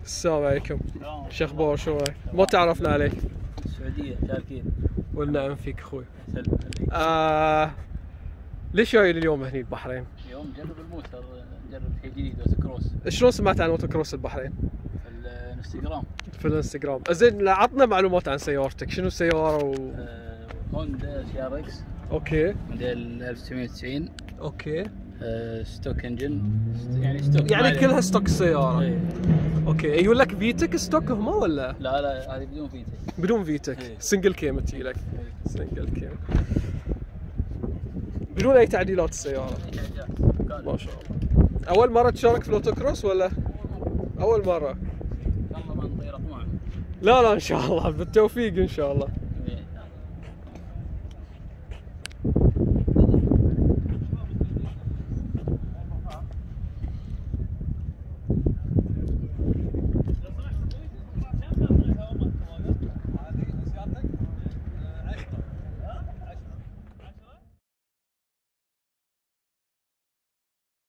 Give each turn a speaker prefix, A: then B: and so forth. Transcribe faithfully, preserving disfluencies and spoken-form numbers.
A: السلام عليكم. شو اخبار شلونك؟ ما تعرفنا عليك.
B: السعودية شاركين.
A: والنعم فيك اخوي. آه ليش جاي اليوم هني البحرين؟
B: اليوم نجرب الموتر، نجرب شيء جديد اوتو كروس.
A: شلون سمعت عن اوتو كروس البحرين؟
B: في الانستغرام.
A: في الانستغرام، زين عطنا معلومات عن سيارتك، شنو السيارة و
B: آه هوندا سي ار اكس.
A: اوكي.
B: موديل ألف وتسعمية وتسعين.
A: اوكي.
B: آه ستوك انجن، يعني ستوك
A: يعني كلها ستوك السيارة.
B: ايه.
A: اوكي، يقول لك فيتك ستوك هم ولا؟
B: لا لا هذه بدون فيتك.
A: بدون فيتك،
B: ايه.
A: سنجل كيم تجي لك.
B: ايه.
A: سنجل كيم. بدون اي تعديلات السيارة. ما شاء الله. أول مرة تشارك في الأوتو كروس ولا؟ أول مرة.
B: ان شاء الله ما نطير اطماع.
A: لا لا إن شاء الله، بالتوفيق إن شاء الله.